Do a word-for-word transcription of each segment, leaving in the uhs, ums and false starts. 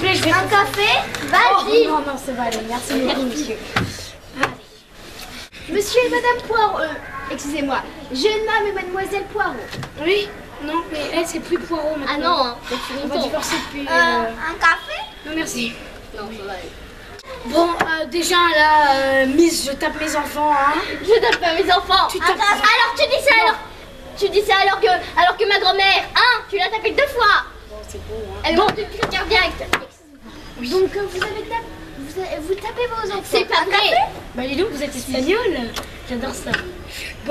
plaît, je vais... Un café? Vas-y. Oh, non, non, c'est vrai, merci beaucoup, monsieur. Monsieur et Madame Poirot, euh, excusez-moi, jeune homme et Mademoiselle Poirot. Oui? Non, mais elle, c'est plus Poirot maintenant. Ah non, hein, On va divorcer depuis... Euh, Euh... un café? Non, merci. Non, ça va aller. Bon, euh, déjà, là, euh, Miss, je tape mes enfants, hein. Je tape pas mes enfants. Tu tapes- Attends, alors tu dis ça Non. alors Tu dis ça alors que, alors que ma grand-mère, hein, tu l'as tapée deux fois. Bon, c'est bon, hein. Elle monte une crise cardiaque. Oui. Donc euh, vous avez tapé, vous, avez- vous tapez vos enfants. C'est pas Un vrai. Bah, dis donc, vous êtes espagnole. J'adore ça. Bon,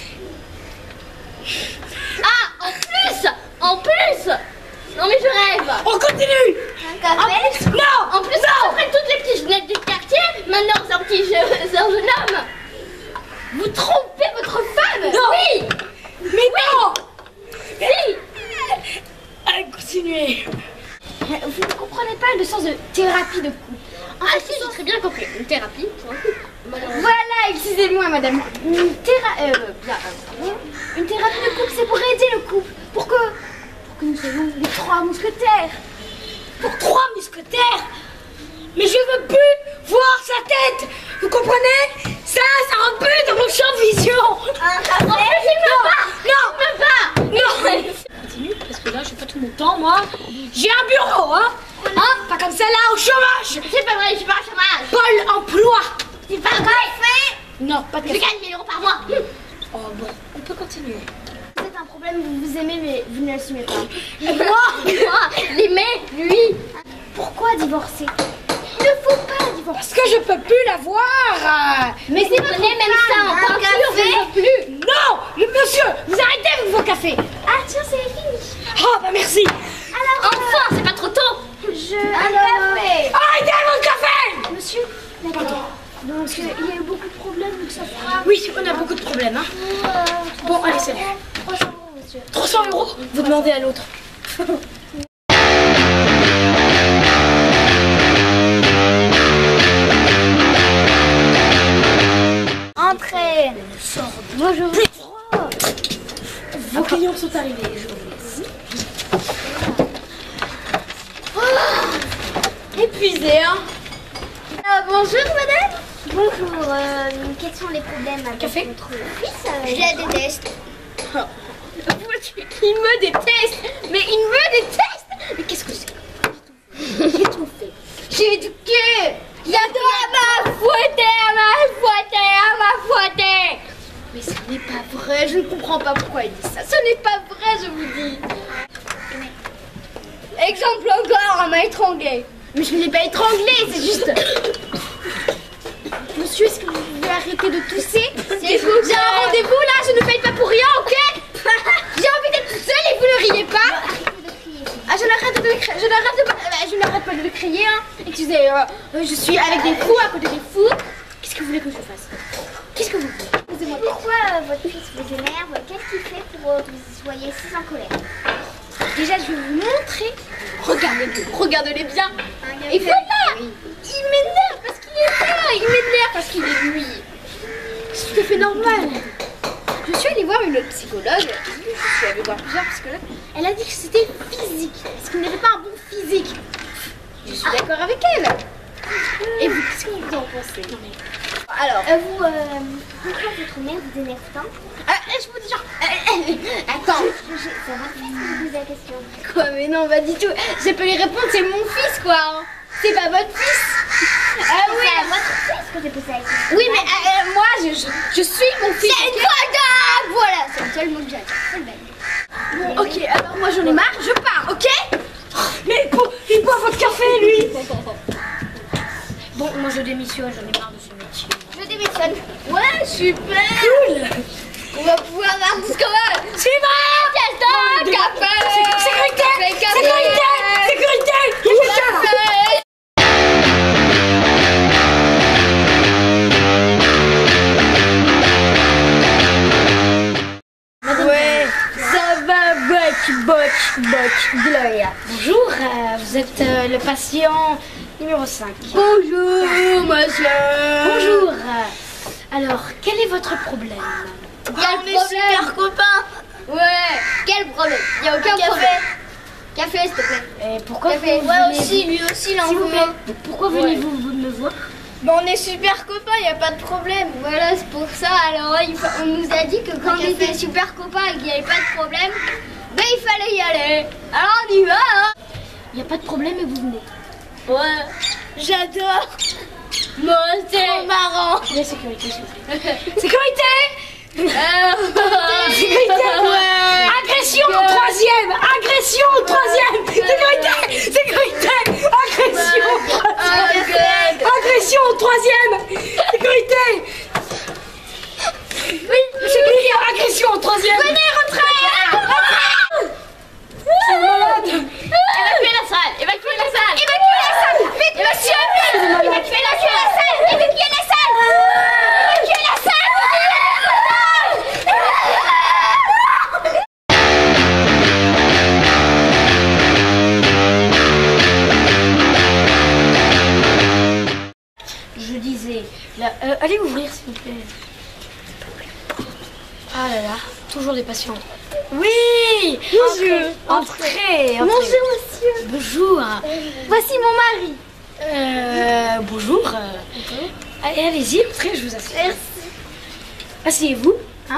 Ah, en plus, en plus. Non mais je rêve. on continue. Un En café? plus, non. En plus, après toutes les petites jeunettes du quartier, maintenant c'est un petit je- c'est un jeune homme. Vous trompez votre femme? Non. Oui. Mais non. Si. Allez, continuez. Vous ne comprenez pas le sens de thérapie de couple. Ah si, j'ai très bien compris. Une thérapie pour un couple. Voilà, excusez-moi madame. Une, théra euh, bien, euh, pardon. Une thérapie de couple, c'est pour aider le couple. Pour que, pour que nous soyons les trois mousquetaires. Pour trois mousquetaires. Mais je veux plus voir sa tête. Vous comprenez? Ça, ça rentre plus dans mon champ de vision. Un café? En plus, il me bat. Non. Il me bat. Non. Continue, parce que là, j'ai pas tout mon temps, moi. J'ai un bureau, hein. Hein? Pas comme ça, là, au chômage. C'est pas vrai, je suis pas au chômage. Pôle emploi. C'est pas vrai. Non, pas de Je café. gagne mille euros par mois. Oh bon, on peut continuer. C'est un problème, vous vous aimez mais vous ne l'assumez pas. Et moi? Moi, l'aimer, lui. Pourquoi divorcer? Il ne faut pas divorcer. Parce que je peux plus la voir. Mais c'est votre même ça en peinture, je ne veux plus. Non, le monsieur, vous arrêtez avec vos cafés. Ah tiens, c'est fini. Oh bah merci. Alors, enfin, c'est pas trop tôt. Je... Un café. Arrêtez avec votre café. Monsieur, d'accord. Donc, il y a eu beaucoup de problèmes, donc ça fera... Oui, on a beaucoup de problèmes, hein. Euh, Bon, allez, c'est trois cents euros, monsieur. trois cents euros. Vous demandez à l'autre. Entrez. Bonjour. Vos clients sont arrivés, je vous laisse. Épuisé, hein. Euh, bonjour, madame. Bonjour. Euh, quels sont les problèmes avec Café votre fils? euh, Je la déteste. Il me déteste. Mais il me déteste. Mais qu'est-ce que c'est? J'ai tout fait. J'ai éduqué. Il y a de à ma fouetter, à ma fouetter, à ma fouetter. Mais ce n'est pas vrai. Je ne comprends pas pourquoi il dit ça. Ce n'est pas vrai, je vous dis. Exemple encore, on m'a étranglé. Mais je ne l'ai pas étranglé, c'est juste... Monsieur, est-ce que vous pouvez arrêter de tousser? J'ai un rendez-vous là, je ne paye pas pour rien, ok? J'ai envie d'être toute seule et vous ne riez pas? Ah, je n'arrête de, cri- je n'arrête de, euh, je n'arrête pas de le crier, hein. Excusez, euh, euh, je suis avec des fous, à côté des fous. Qu'est-ce que vous voulez que je fasse? Qu'est-ce que vous voulez? Pourquoi euh, votre fils vous énerve? Qu'est-ce qu'il fait pour euh, que vous soyez si en colère? Déjà, je vais vous montrer. Regardez-les, regardez-les bien. Et voilà! Il m'énerve parce qu'il est là. Il m'énerve parce qu'il est lui. C'est tout à fait normal. Je suis allée voir une psychologue. Je suis allée voir plusieurs psychologues. Elle a dit que c'était physique. Parce qu'il n'avait pas un bon physique. Je suis d'accord avec elle. Et vous, qu'est-ce que vous en pensez? Alors, euh, vous, euh, pourquoi votre mère vous énerve tant? Ah, je vous dis genre... euh, euh, attends. Je, je, ça va, je vous poser la question. Quoi? Mais non, pas du tout. Je peux lui répondre, c'est mon fils, quoi. Hein. C'est pas votre fils. Ah oui. C'est à votre fils que j'ai posé la question. Oui, mais euh, euh, moi, je, je, je suis mon fils. C'est une okay? Voilà, c'est le seul mot que j'ai à dire. C'est belle. Bon, ok, alors moi j'en ai marre, je pars, ok? Mais il boit, il boit votre café, lui. Bon, moi je démissionne, j'en ai marre de ce métier. Je démissionne. Ouais, super. Cool. On va pouvoir voir tout ce qu'on veut. Suivant. Gaston, café. Sécurité. Café, Sécurité. Sécurité. Sécurité. Ouais, ça va, botch, botch, botch, Gloria. Bonjour, euh, vous êtes euh, le patient numéro cinq. Bonjour, monsieur. Bonjour. euh, alors, quel est votre problème? Quel problème? Super copain. Ouais, quel problème? Il n'y a aucun problème. Café, s'il te plaît. Et pourquoi Café. vous Ouais, venez- aussi, lui aussi, il en S'il vous veut. plaît, pourquoi venez-vous vous me voir? Bon, on est super copains, y a pas de problème. Voilà, c'est pour ça. Alors, il fa- on nous a dit que quand on était super copains et qu'il n'y avait pas de problème, ben il fallait y aller. Alors, on y va, hein. Il n'y a pas de problème et vous venez. Ouais, j'adore. Moi, c'est trop marrant. La sécurité, s'il vous plaît. Sécurité! Euh, Sécurité! Ouais. Agression au troisième! Agression au troisième! Sécurité! Sécurité! Agression au troisième! Agression au troisième! Sécurité! Oui, sécurité! Agression au troisième! Venez, rentrez. C'est malade! Évacuez la salle. Évacuez la salle. Évacuez la salle. Vite, monsieur, vite. Évacuez la salle. Évacuez la salle. Évacuez la salle. Je disais, là, euh, allez ouvrir s'il vous plaît. Ah là là, toujours des patients. Oui! Bonjour. Entrez, entrez. Bonjour, monsieur. Bonjour. Voici mon mari. Euh, bonjour. euh, Allez, allez-y, entrez, je vous assure. Merci. Asseyez-vous. Hein?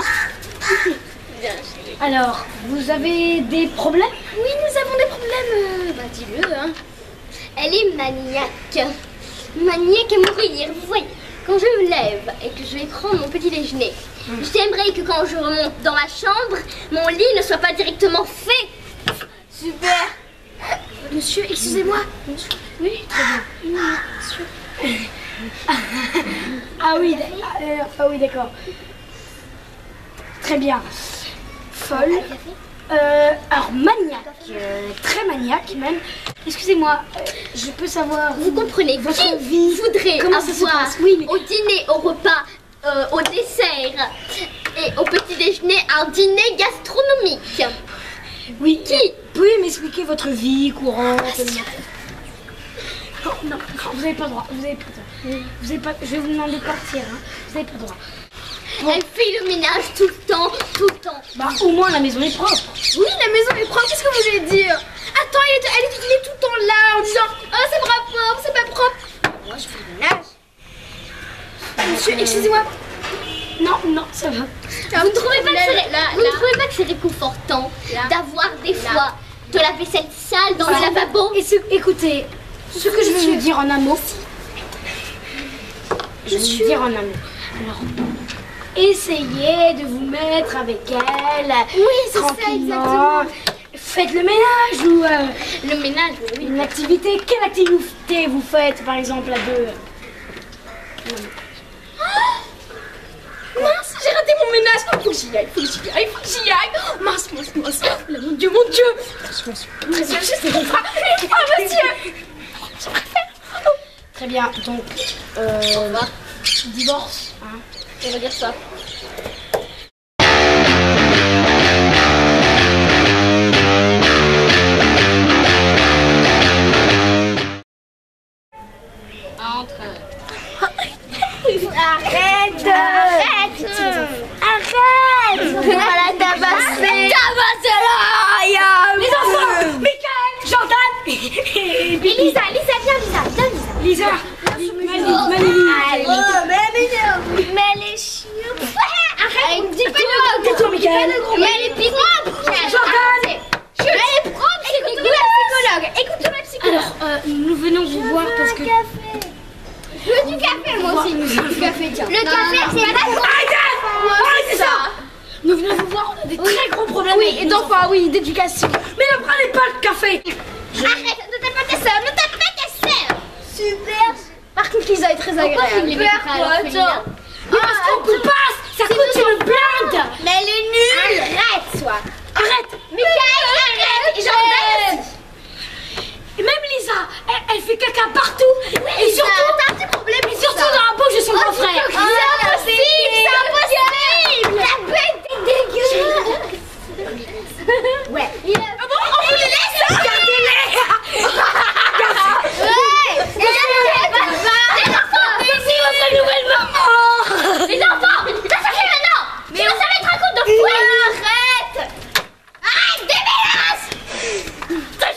Alors, vous avez des problèmes? Oui, nous avons des problèmes. euh, Bah, dis-le, hein. Elle est maniaque. Maniaque à mourir, vous voyez. Quand je me lève et que je vais prendre mon petit déjeuner, j'aimerais que quand je remonte dans ma chambre, mon lit ne soit pas directement fait. Super. Monsieur, excusez-moi. Oui, très bien. Ah oui, d- ah, euh, ah oui, d'accord. Très bien. Folle. Euh, alors maniaque, euh, très maniaque même. Excusez-moi, euh, je peux savoir. Vous comprenez, votre qui vie voudrait Comment ça se avoir passe? Oui, mais au dîner, au repas, euh, au dessert et au petit déjeuner un dîner gastronomique? oui. Qui Vous pouvez m'expliquer votre vie courante? Non, non, non, vous n'avez pas le droit. Vous avez pas le droit. Vous avez pas. Je vais vous demander de partir. Hein. Vous n'avez pas le droit. Elle fait le ménage tout le temps, tout le temps. Bah au moins la maison est propre. Oui, la maison est propre, qu'est-ce que vous voulez dire? Attends, elle est, elle est, il est tout le temps là en disant oh, c'est pas propre, c'est pas propre. Moi, je fais le ménage. Monsieur, excusez-moi. Non, non, ça va. Vous ne trouvez pas que c'est- vous ne trouvez pas que c'est réconfortant d'avoir des fois de la vaisselle sale dans le Alors, lavabo? et ce- écoutez, ce que je vais vous dire en un mot. Je vais vous dire en un mot. Alors, essayez de vous mettre avec elle. Oui, c'est ça, tranquillement. exactement. Faites le ménage ou euh, Le ménage, oui. une activité. Quelle activité vous faites par exemple à deux? Mince, j'ai raté mon ménage. Faut que j'y aille, faut que j'y aille, faut que j'y aille. Oh, mince, mince, mince. Là, mon Dieu, mon Dieu. Monsieur, je sais pas. Ah, monsieur. Je préfère. Très bien, donc euh, divorce. Hein. On va dire ça. Arrête. Arrête. Arrête. On va la tabasser. Tabasse-la. Les enfants, Michael, Jordan et Billy. Lisa, Lisa, viens, Lisa. Viens, Lisa. Lisa, Mali, Mali. Mais elle est chiante. Arrête, dis pas de Tais-toi, Michael. Mais elle est propre. Jordan. Elle est propre, c'est dégueulasse. Écoute-le, psychologue. Écoute-le, psychologue. Alors, euh, nous venons vous voir parce que... Je veux du café, moi aussi. Du café, tiens. Le café, c'est pas trop. Arrêtez ça. Nous venons vous voir, on a des très gros problèmes. Oui, avec et nos d'enfants, enfants. Oui, d'éducation. Mais ne prenez pas le café. Arrête, ne tape pas ta sœur, ne tape pas ta sœur. Super. Par contre, Lisa est très agréable. Pourquoi tu les mets pas à l'orphelinat? Mais parce qu'on peut pas. Ça coûte une blinde. Mais elle est nulle. Arrête, toi. Arrête. Michael, arrête. Jordan. Et même Lisa, elle, elle fait caca partout. Oui, et surtout, t'as un petit problème. et surtout dans la bouche de son grand frère. C'est impossible, c'est impossible. La bête est dégueulasse. Ouais. Il a... Bon, on vous les laisse. Gardez-les. Ouais. Les enfants. Ici votre nouvelle maman. Les enfants. Ça suffit maintenant. Mais ça va être un coup de fouet. Arrête. Arrête, dégueulasse.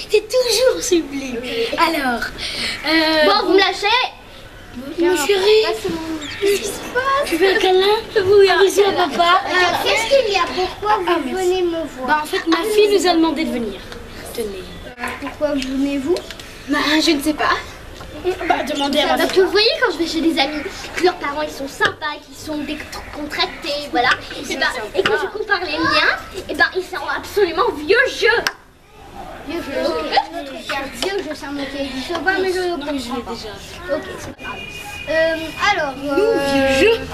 T'es toujours sublime. Alors, euh, Bon, vous me lâchez. mon chéri, Qu'est-ce qui se passe? tu veux un câlin? Oui, un bisou à papa. Qu'est-ce qu'il y a? Pourquoi vous Ah, merci. venez me voir? Bah, en fait, ma fille nous a demandé de venir. Tenez. Pourquoi venez-vous? Bah, je ne sais pas. Bah, demandez à ma Parce fille. que vous voyez, quand je vais chez des amis, que leurs parents ils sont sympas, qu'ils sont décontractés, voilà, et, ben, et que je compare les miens, et ben ils sont absolument vieux jeux. Vieux jeux, ok. Notre père vieux jeux, c'est un mot qui existe pas, mais je le Non, mais je l'ai comprends déjà. pas. Ok, c'est pas grave. Euh, alors. Nous, euh, vieux jeux.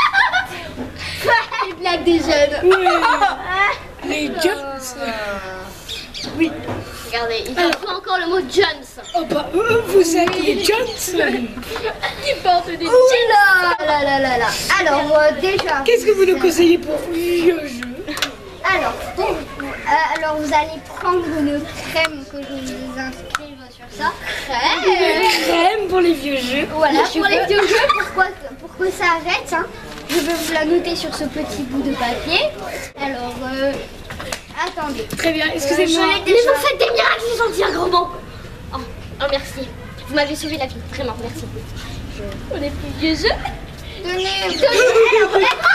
Les blagues des jeunes. Oui. Les Jones. Oui. Regardez, il faut encore le mot Jones. Oh bah, euh, vous êtes les Jones. Qui porte des jeans. Là là là là. Alors, euh, déjà. Qu'est-ce que vous nous conseillez pour vieux jeux? Alors, pour, euh, alors vous allez prendre une crème que je vous inscrive sur ça. Crème. Une crème pour les vieux jeux. Voilà, Les pour les cheveux. vieux jeux, pourquoi, pour que ça arrête, hein, je vais vous la noter sur ce petit bout de papier. Alors, euh, attendez. Très bien, excusez-moi. Euh, Mais vous faites des miracles, c'est gentil, un grand mot. Oh, oh, merci. Vous m'avez sauvé la vie, vraiment, merci. On est plus vieux jeux. Donnez, donnez. Alors,